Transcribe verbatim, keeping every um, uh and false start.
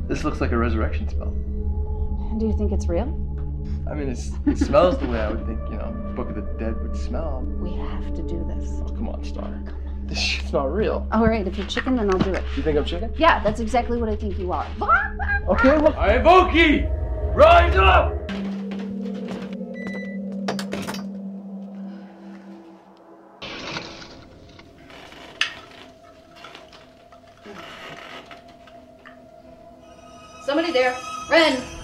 This looks like a resurrection spell. Do you think it's real? I mean, it's, it smells the way I would think, you know, Book of the Dead would smell. We have to do this. Oh, come on, Star. This shit's not real. All right, if you're chicken, then I'll do it. You think I'm chicken? Yeah, that's exactly what I think you are. Okay, look. Hey, Voki! Rise up! Somebody there. Ren!